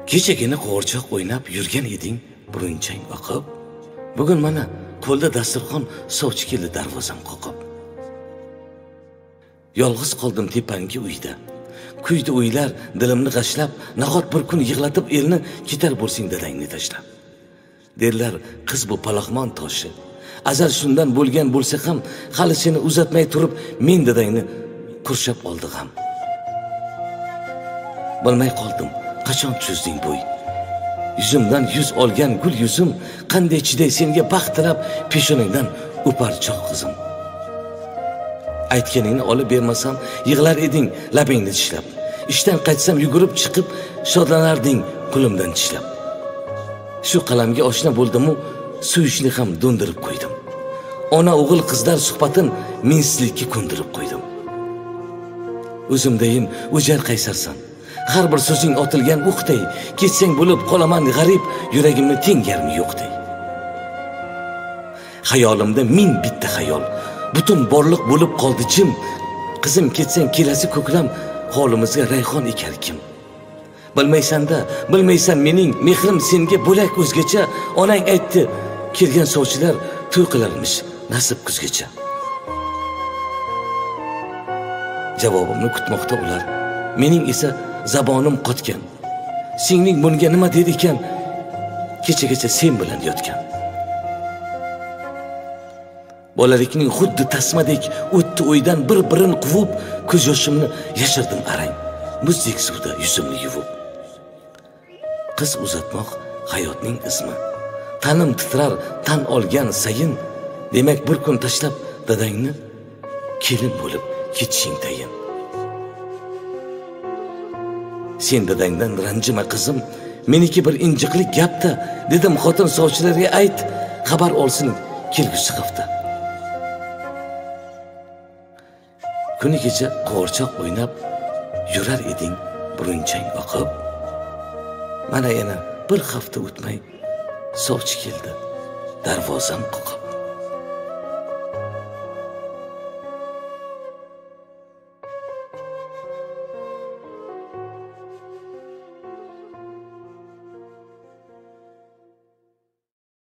Kechagina qo'g'irchoq o'ynab yurgan eding, burunchang oqib. Bugun mana qo'lda dasturxon sovchi keldi darvozam qoqib. Yolg'iz qoldim tepangi uyda. Kuydi o'ylar dilimni g'ashlab, nahot bir kun yig'latib elni ketar bo'lsing dadangni tashlab. Derlar, qiz bu paloxmon toshi. Azal shundan bo'lgan bo'lsa ham, hali seni uzatmay turib, men dadangni qurshab oldi ham. Bilmay qoldim, qachon cho'zding bo'y. Yuzimdan yuz olgan gul yuzim, qanday chiday senga baxt tilab, peshonangdan o'par choq qizim. Aytganingni olib bermasam, yig'lar eding labingni tishlab. Ishdan qaytsam yugurib chiqib, shodlanarding qo'limdan tishlab. Shu qalamga oshna bo'ldim-u, suyishni ham do'ndirib qo'ydim. Ona o'g'il qizlar suhbatin mensizlikka ko'ndirib qo'ydim. O'zimdayin o'jar qaysarsan. Har bir so'zing otilgan o'qday, ketsang bo'lib qolaman g'arib, yuragimni teng yarmi yo'qday. Xayolimda ming bitta xayol, butun borliq bo'lib qoldi jim. Qizim ketsang kelasi ko'klam, holimizga rayhon ekar kim? Bilmaysan mening mehrim senga bo'lak o'zgacha. Onang aytdi, kelgan sovchilar to'y qilarmish nasib kuzgacha. Javobimni kutmoqda ular. Mening esa zabonim qotgan. Singling bunga nima dedi ekan? Kechagacha sen bilan yotgan. Bolalikning xuddi tasmadek o'tdi o'ydan bir-birin quvib, ko'z yoshimni yashirdim arang, muzdek suvda yuzimni yuvib. Qiz uzatmoq hayotning ismi. Tanim titrar tan olgan sayin, demak bir kun tashlab dadangni kelin bo'lib ketishing tayin. Sen dadangdan ranjima qizim, meniki bir injiqlik gapda, dedim xotin sovchilarga ayt, xabar olsin kelgusi hafta. Kuni kecha qo'g'irchoq o'ynab yurar eding, burunchang oqib. Mana yana bir hafta o'tmay sovchi keldi, darvozam qoqib.